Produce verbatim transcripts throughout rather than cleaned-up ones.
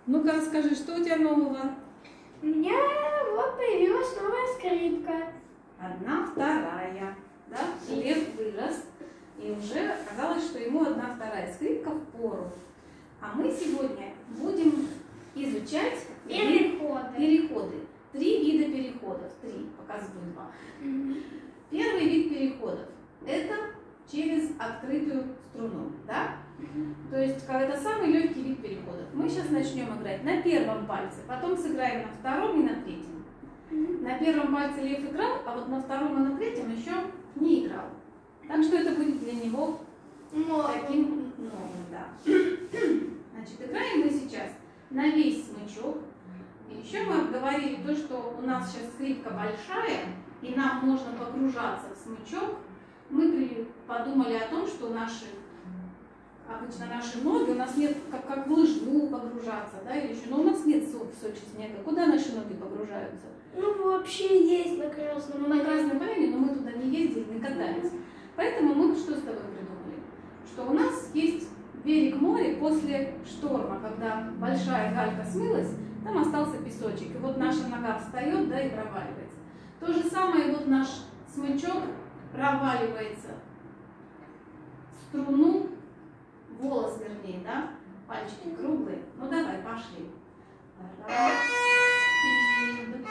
Ну-ка, расскажи, что у тебя нового? У меня вот появилась новая скрипка. Одна вторая, да? Лев вырос, и уже оказалось, что ему одна вторая скрипка впору. А мы сегодня будем изучать Переходы. переходы. Три вида переходов. Три, показываю два. Угу. Первый вид переходов – это через открытую струну, да? То есть это самый легкий вид переходов. Мы сейчас начнем играть на первом пальце, потом сыграем на втором и на третьем. На первом пальце Лев играл, а вот на втором и на третьем еще не играл. Так что это будет для него таким новым, да. Значит, играем мы сейчас на весь смычок. И еще мы обговорили то, что у нас сейчас скрипка большая, и нам можно погружаться в смычок. Мы подумали о том, что наши, обычно наши ноги, у нас нет, как, как в лыжу погружаться, да, или еще, но у нас нет в Сочи снега. Куда наши ноги погружаются? Ну, вообще есть на Красном На Красном поляне, но мы туда не ездили, не катались. Поэтому мы что с тобой придумали? Что у нас есть берег моря после шторма, когда большая галька смылась, там остался песочек. И вот наша нога встает, да, и проваливается. То же самое вот наш смычок проваливается в струну, волос вернее, да, пальчики круглые. Ну давай, пошли. Раз, и, и.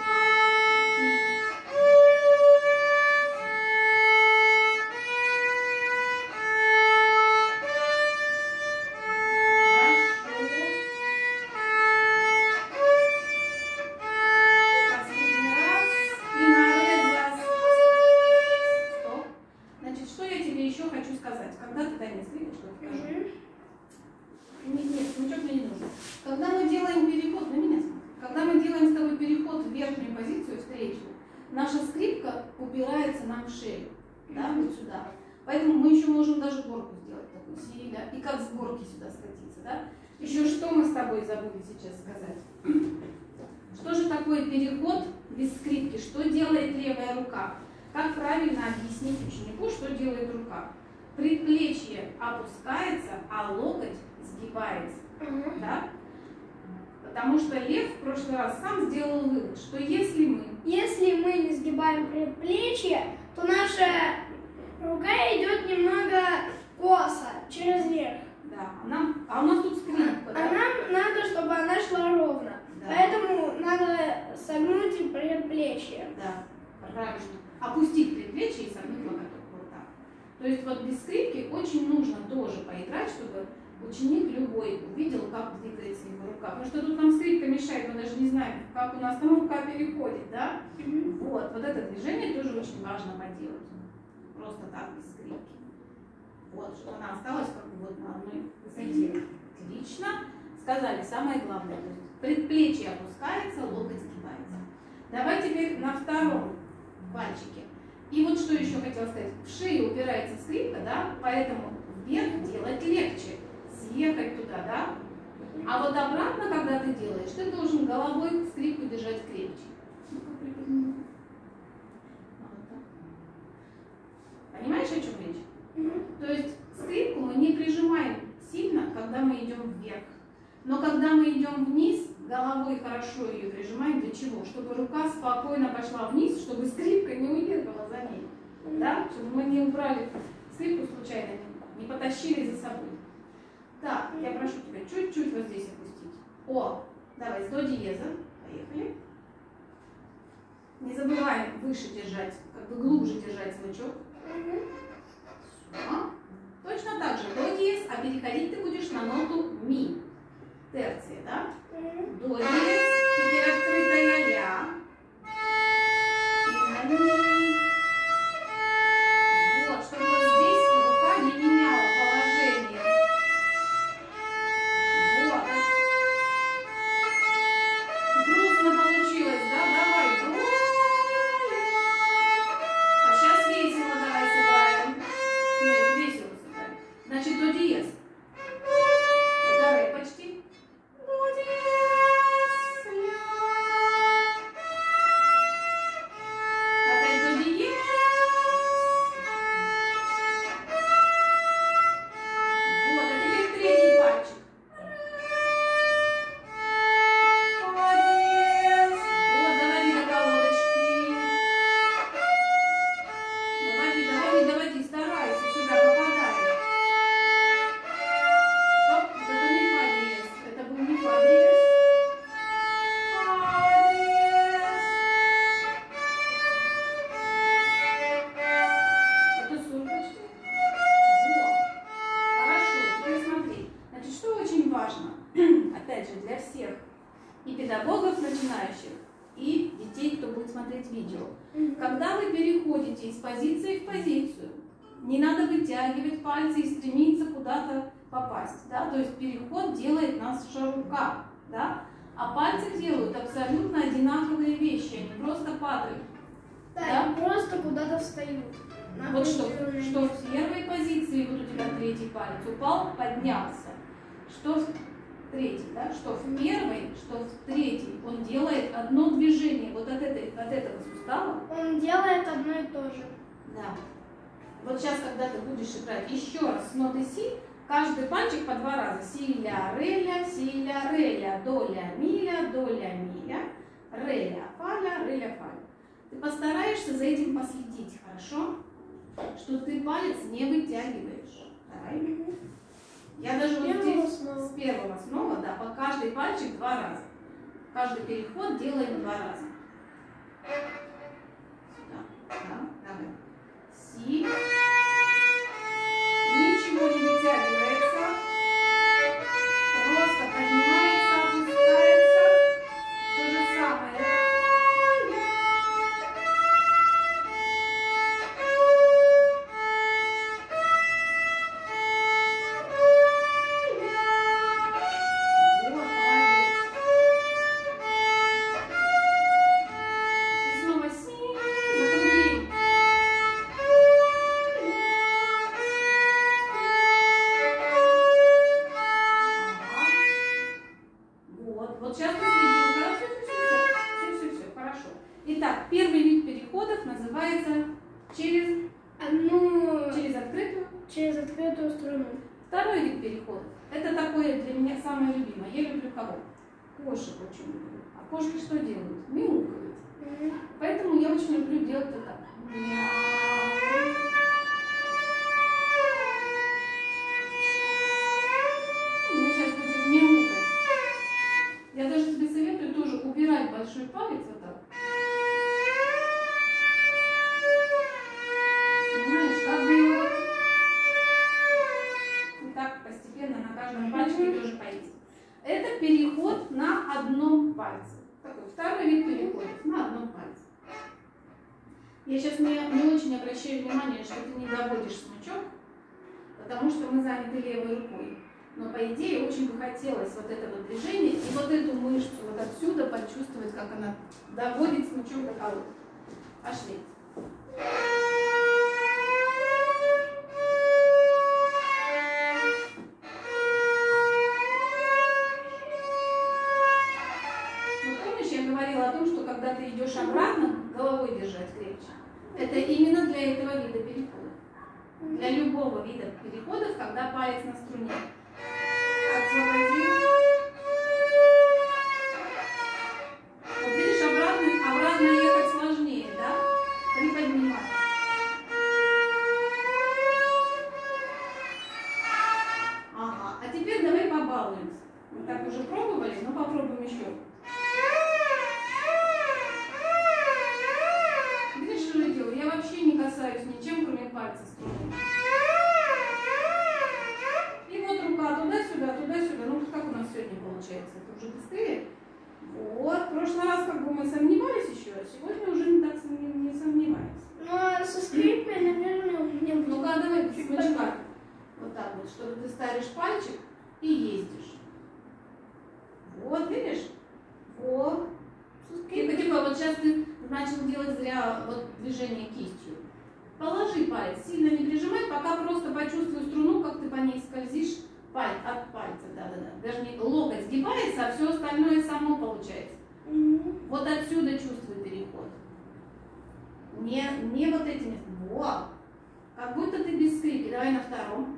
Когда ты дай мне скрипочку, я покажу. Нет, нет, смычок мне не нужен. Когда мы делаем переход, на меня смотри, когда мы делаем с тобой переход в верхнюю позицию, встречную, наша скрипка упирается нам в шею, да, вот сюда. Поэтому мы еще можем даже горку сделать такую, си, да, и как с горки сюда скатиться, да. Еще что мы с тобой забыли сейчас сказать? Что же такое переход без скрипки? Что делает левая рука? Как правильно объяснить ученику, что делает рука? Предплечье опускается, а локоть сгибается. Uh-huh. Да? Потому что Лев в прошлый раз сам сделал вывод, что если мы... Если мы не сгибаем предплечье, то наша рука идет немного косо, через верх. Да, а, нам, а у нас тут скрипка. А да? нам надо, чтобы она шла ровно. Да. Поэтому надо согнуть предплечье. Да, правильно. Опустить предплечье и согнуть локоток. То есть вот без скрипки очень нужно тоже поиграть, чтобы ученик любой увидел, как двигается его рука. Потому что тут нам скрипка мешает, мы даже не знаем, как у нас там рука переходит, да? Mm-hmm. Вот, вот это движение тоже очень важно поделать. Просто так, без скрипки. Вот, чтобы она осталась как бы вот на одной высоте. Отлично. Сказали самое главное. То есть предплечье опускается, локоть сгибается. Давай теперь на втором пальчике. И вот что еще хотела сказать. В шею упирается скрипка, да, поэтому вверх делать легче. Съехать туда, да. А вот обратно, когда ты делаешь, ты должен головой скрипку держать крепче. Понимаешь, о чем речь? Mm-hmm. То есть скрипку мы не прижимаем сильно, когда мы идем вверх. Но когда мы идем вниз, головой хорошо ее прижимаем. Для чего? Чтобы рука спокойно пошла вниз, чтобы скрипка не уехала за ней. Да? Чтобы мы не убрали скрипку случайно, не потащили за собой. Так, я прошу тебя чуть-чуть вот здесь опустить. О, давай, с до диеза. Поехали. Не забываем выше держать, как бы глубже держать смычок. Все. Точно так же до диез, а переходить ты будешь на ноту ми. Терция, да? До диез, теперь открытая ля. И на ми. Вот, чтобы вот здесь рука не меняла положение. Вот. Грустно получилось, да? Давай. А сейчас весело давай сыграем. Нет, весело сыграем. Значит, до диез. До ре почти. До диез. важно, опять же, для всех, и педагогов начинающих, и детей, кто будет смотреть видео. Когда вы переходите из позиции в позицию, не надо вытягивать пальцы и стремиться куда-то попасть. Да? То есть переход делает наша рука. Да? А пальцы делают абсолютно одинаковые вещи, они просто падают. Да, Да? они просто куда-то встают. Вот что, что в первой позиции, вот у тебя третий палец упал, поднялся. Что в третьей, да? Что в первой, что в третьей. Он делает одно движение вот от, этой, от этого сустава. Он делает одно и то же. Да. Вот сейчас, когда ты будешь играть еще раз с ноты си, каждый пальчик по два раза. Си, ля, ре, ля, си, ля, ре, ля, до, ля, ми, ля, до, ля, ми, ля, ре, ля, фа, ля, ре, ля, фа. Ты постараешься за этим последить, хорошо? Что ты палец не вытягиваешь. Давай. Я даже вот здесь с первого снова, да, по каждый пальчик два раза. Каждый переход делаем два раза. Сюда. Да, давай. Си. Ничего не вытягивается. Просто поднимается, опускается. То же самое. Кошек очень люблю. А кошки что делают? Мяукают. Mm-hmm. Поэтому я очень люблю делать это так. Мяу. Мы сейчас будем мяукать. Я даже тебе советую тоже убирать большой палец вот так. Понимаешь, как бы его и так постепенно на каждом пальчике тоже поесть. Это переход на одном пальце. Такой второй вид переходов на одном пальце. Я сейчас не, не очень обращаю внимание, что ты не доводишь смычок, потому что мы заняты левой рукой. Но по идее очень бы хотелось вот это вот движение и вот эту мышцу вот отсюда почувствовать, как она доводит смычок до колодки. Пошли. Когда ты идешь обратно, головой держать крепче. Это именно для этого вида перехода. Для любого вида переходов, когда палец на струне. Освободи. Вот видишь, обратно, обратно ехать сложнее, да? Приподнимай. Ага, а теперь давай побалуемся. Мы так уже пробовали, но попробуем еще. Я вообще не касаюсь ничем, кроме пальца струны. И вот рука туда-сюда, туда-сюда. Ну, как у нас сегодня получается? Это уже быстрее. Вот. В прошлый раз как бы мы сомневались еще, а сегодня уже не так не сомневаемся. Ну, а со скрипкой, наверное, у меня будет. Ну-ка, давай без смычка. Вот так вот, чтобы ты ставишь пальчик и ездишь. Вот, видишь? Вот. Типа, типа, вот сейчас ты начал делать зря вот движение кистью. Положи палец, сильно не прижимай, пока просто почувствуй струну, как ты по ней скользишь паль, от пальца. Да-да-да. Даже не локоть сгибается, а все остальное само получается. Mm-hmm. Вот отсюда чувствуй переход. Не, не вот этими. Вот. Как будто ты без скрипки. Давай на втором.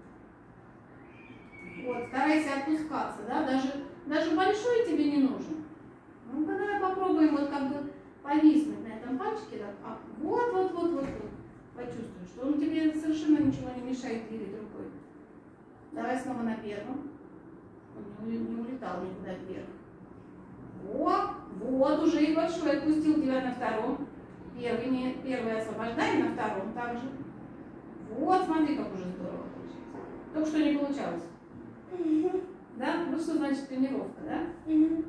Вот, старайся отпускаться, да, даже, даже большой тебе не нужен. Ну-ка, давай попробуем вот как бы повиснуть на этом пальчике. Да? А, вот, вот, вот, вот, вот. Почувствуй, что он тебе совершенно ничего не мешает двигать рукой. Давай снова на первом. Он не, не улетал никуда вверх. Вот, вот, уже и большой отпустил тебя на втором. Первый, не, первый освобождай, на втором также. Вот, смотри, как уже здорово получилось. Только что не получалось. Да? Вот что значит тренировка, да? Мгм.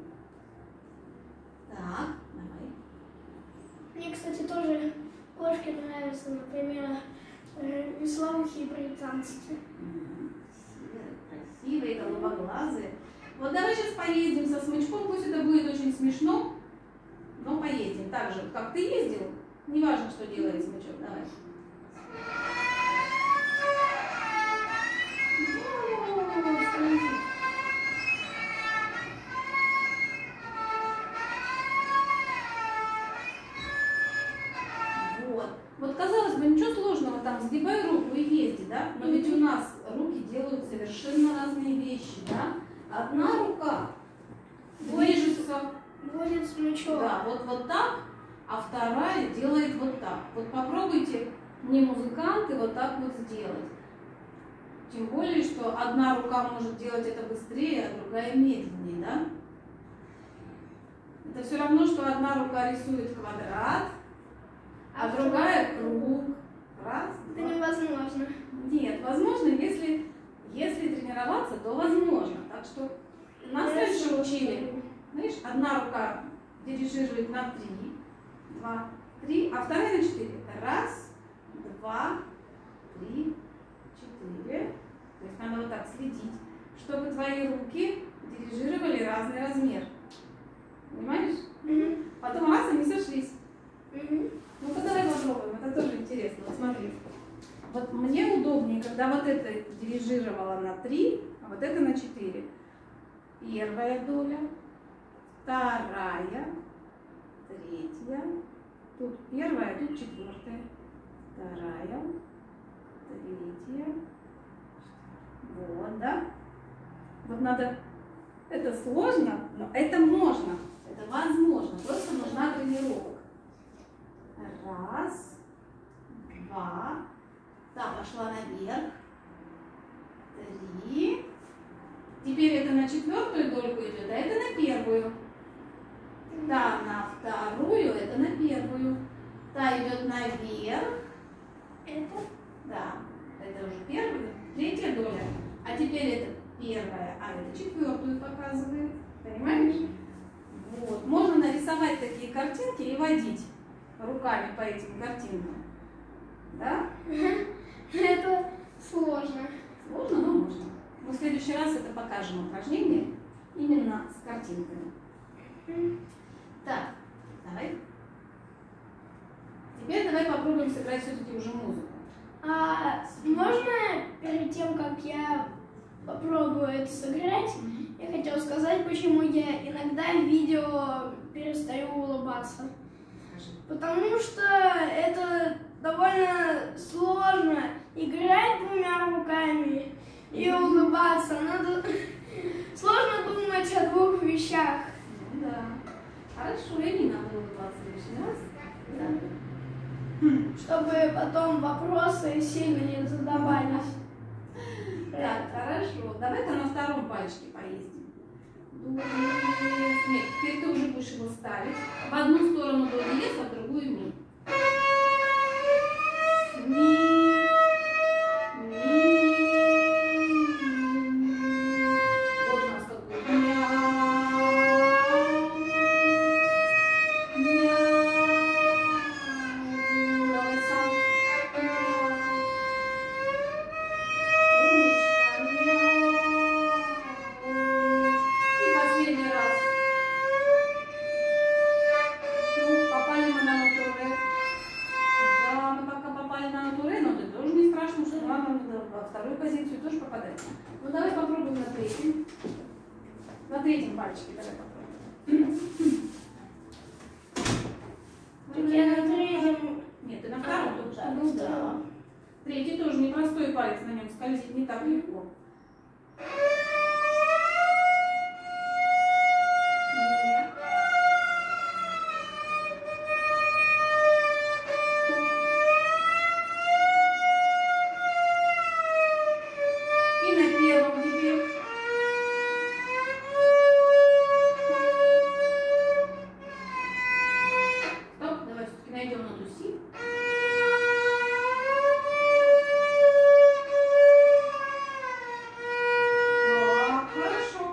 Так, давай. Мне, кстати, тоже кошки нравятся, например, э, веслоухие британские. Мгм. Красивые, голубоглазые. Вот давай сейчас поездим со смычком, пусть это будет очень смешно, но поездим. Так же, как ты ездил, неважно, что делает смычок. Давай. Вот. Вот казалось бы, ничего сложного, там сгибай руку и езди, да? Но ведь у нас руки делают совершенно разные вещи, да? Одна рука движется, Будет смычок. да, вот, вот так, а вторая делает вот так. Вот попробуйте, не музыканты, вот так вот сделать. Тем более, что одна рука может делать это быстрее, а другая медленнее, да? Это все равно, что одна рука рисует квадрат, а другая круг. Раз, Это два. невозможно. Нет, возможно, если, если тренироваться, то возможно. Так что нас раньше учили, знаешь, одна рука дирижирует на три, два, три, а вторая на четыре. Раз, два, три, четыре. То есть надо вот так следить, чтобы твои руки дирижировали разный размер. Понимаешь? Мгм. Потом раз, они сошлись. Мгм. Ну-ка давай попробуем, это тоже интересно. Вот смотри. Вот мне удобнее, когда вот это дирижировала на три, а вот это на четыре. Первая доля, вторая, третья. Тут первая, тут четвертая. Вторая, третья. Вот, да? Вот надо... Это сложно, но это можно. Это возможно. Просто нужна тренировка. Раз, два, та пошла наверх, три. Теперь это на четвертую дольку идет, а это на первую. Та на вторую, это на первую. Та идет наверх. Это? Да, это уже первая, третья доля. А теперь это первая, а это четвертую показывает. Понимаешь? Вот. Можно нарисовать такие картинки и водить руками по этим картинкам. Да? Это сложно. Сложно, но можно. Мы в следующий раз это покажем упражнение именно с картинками. Так, давай. Теперь давай попробуем сыграть все-таки уже музыку. А можно перед тем, как я попробую это сыграть, я хотела сказать, почему я иногда в видео перестаю улыбаться. Скажи. Потому что это довольно сложно играть двумя руками и улыбаться. Надо сложно думать о двух вещах. Ну да. Хорошо, и не надо улыбаться лишний раз. Да. Чтобы потом вопросы сильно не задавались. Так, хорошо. Давай-ка на втором пальчике поездим. До, ре, с. Нет, теперь ты уже будешь его ставить. В одну сторону до диез, а в другую ми. Ми. Ми. Вот у нас какой-то мяу. Мяу. Давай сам. Мяу. Умничка. Мяу. И последний раз. Ну, попали мы на натуре. Да, мы пока попали на натуре, но это тоже не страшно, что главное во вторую позицию тоже попадать. Ну, давай попробуем на третьем. На третьем пальчике давай попробуем. Так я на третьем. Нет, ты на втором только что Ну был, да. да. Третий тоже непростой палец, на нем скользит не так легко. Нет. И на первом теперь. Стоп, давай все-таки найдем ноту си. Так, хорошо.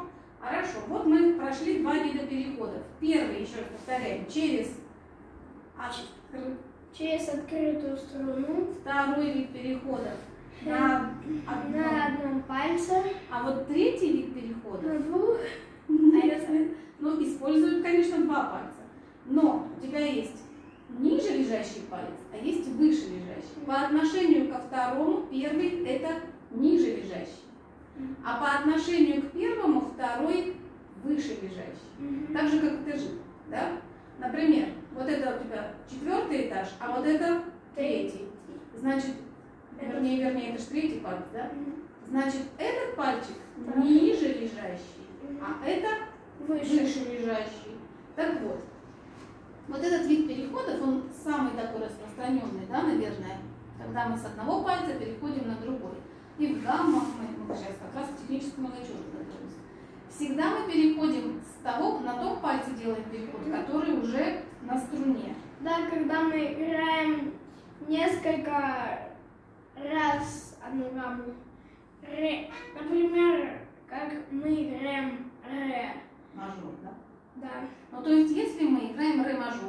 Первый, еще раз повторяем, через открытую. Через открытую струну. Второй вид переходов на одном. На одном пальце. А вот третий вид переходов, На двух. ну, используют, конечно, два пальца. Но у тебя есть ниже лежащий палец, а есть выше лежащий. По отношению ко второму, первый это ниже лежащий. А по отношению к первому, второй выше лежащий. Так же, как этажи. Да? Например, вот это у тебя четвертый этаж, а вот это третий. Значит, вернее, вернее, это же третий палец, да? Значит, этот пальчик ниже лежащий, а это выше, выше лежащий. Так вот, вот этот вид переходов, он самый такой распространенный, да, наверное, когда мы с одного пальца переходим на другой. И в гаммах, мы, мы сейчас как раз к техническому зачету готовимся. Всегда мы переходим с того, на том пальце делаем переход, который уже на струне. Да, когда мы играем несколько раз одну гамму. Ре. Например, как мы играем ре. Мажор, да? Да. Ну, то есть, если мы играем ре мажор,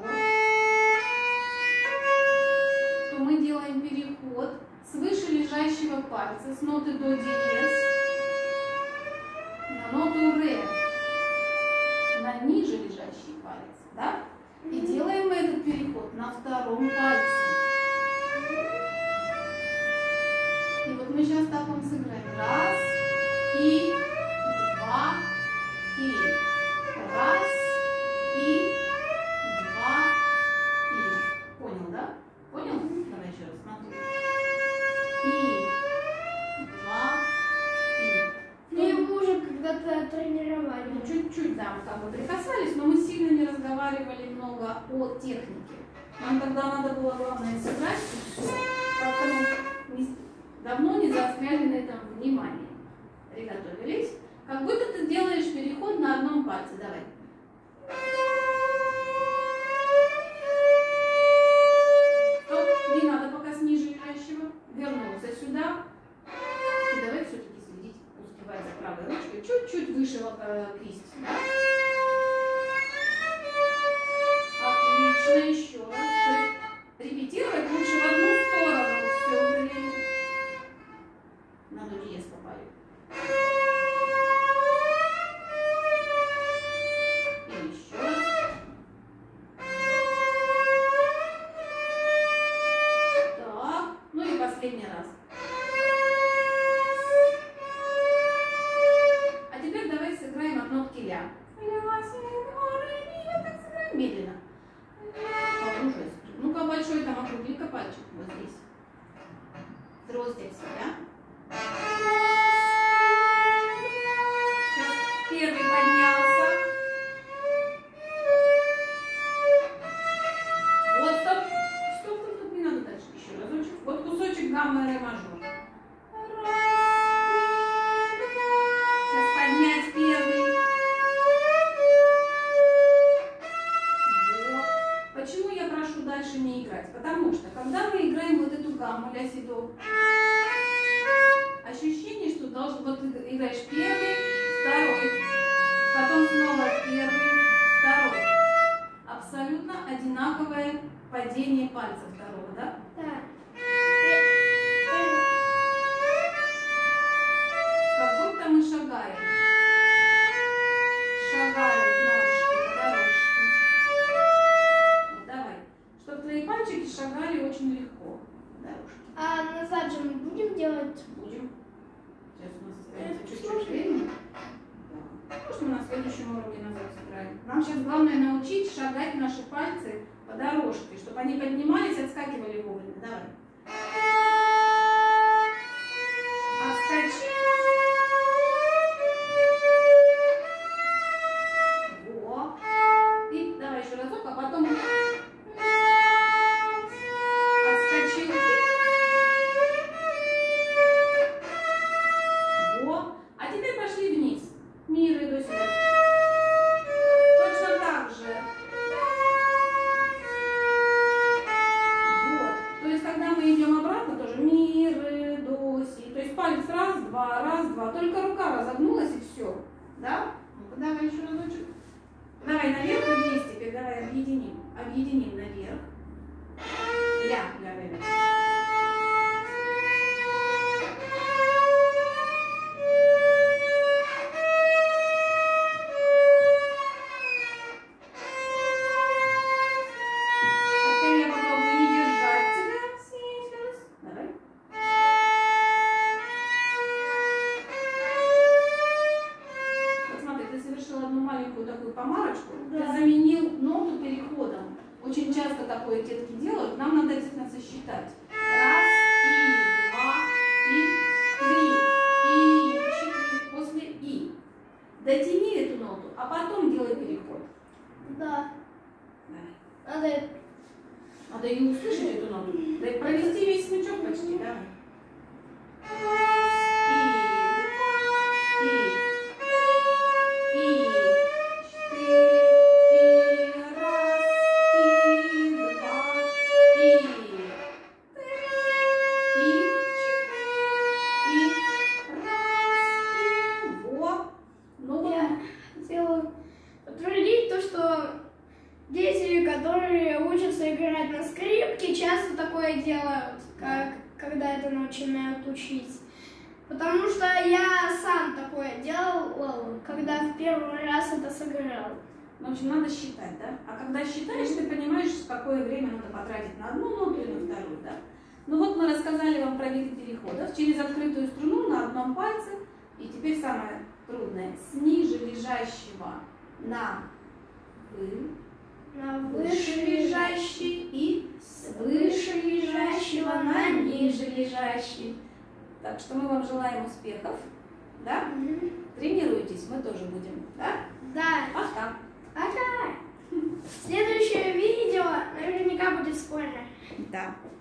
то мы делаем переход с выше лежащего пальца, с ноты до диез, на ноту ре, на ниже лежащий палец, да? И делаем мы этот переход на втором пальце. И вот мы сейчас так вам сыграем. Раз, и, два, и. Раз, и, два, и. Понял, да? Понял? Давай еще раз смотри. И, два, и. Ну, его уже когда-то тренировали. Ну, чуть-чуть, да, мы как бы прикасались, но мы сильно не разговаривали много о технике. Нам тогда надо было, главное, сыграть, и все. Как-то мы не, давно не заостряли на этом внимание. Приготовились. Как будто ты делаешь переход на одном пальце. Давай. Стоп, не надо пока с ниже лежащего. Вернулся сюда. И давай все-таки следить, успевая за правой ручкой, чуть-чуть выше кисти. Да? Отлично, еще раз. То есть репетировать лучше в одну сторону все время. На до диез попали. И еще раз. Так, ну и последний раз. А теперь давай сыграем от нотки ля. Так сыграем медленно. Погружайся. Ну-ка, большой там округли-ка пальчик вот здесь. Дроздель себя. Сейчас первый поднялся. Вот, стоп. Стоп, стоп, стоп, не надо дальше. Еще разочек. Вот кусочек гаммы ре мажор. Сейчас поднять первый. Вот. Почему я прошу дальше не играть? Потому что, когда мы играем вот эту гамму ля си до, ощущение, что должен, вот ты играешь первый, второй, потом снова первый, второй. Абсолютно одинаковое падение пальца второго, да? Да. Как будто мы шагаем. Шагают ножки по дорожке. Вот давай. Чтобы твои пальчики шагали очень легко по дорожке. А назад же мы будем делать? Будем. Сейчас у нас остается чуть-чуть времени. Может, мы на следующем уроке назад сыграем. Нам сейчас главное научить шагать наши пальцы по дорожке, чтобы они поднимались, отскакивали вовремя. Давай. Отскочи. Во. И давай еще разок, а потом отскочил. Во. А теперь пошли вниз. Мир и до сюда. Точно так же. Вот. То есть, когда мы идем обратно, объединим наверх. Ля, ля, ля, ля. Помарочку, да. Ты заменил ноту переходом. Очень часто такое детки делают. Нам надо обязательно сосчитать. Раз, и, два, и, три, и, четыре, после и. Дотяни эту ноту, а потом делай переход. Да. Давай. Надо... Надо и услышать эту ноту. Да и провести весь смычок почти, да? Дети, которые учатся играть на скрипке, часто такое делают, как, когда это начинают учить. Потому что я сам такое делал, когда в первый раз это сыграл. В общем, надо считать, да? А когда считаешь, ты понимаешь, какое время надо потратить на одну ноту и на вторую, да? Ну вот мы рассказали вам про виды переходов через открытую струну на одном пальце. И теперь самое трудное. С ниже лежащего на вы. На Выше лежащий и с выше лежащего на ниже лежащий. Так что мы вам желаем успехов, да? Угу. Тренируйтесь, мы тоже будем, да? Да. Пока. Пока. Следующее видео наверняка будет спойлер. Да.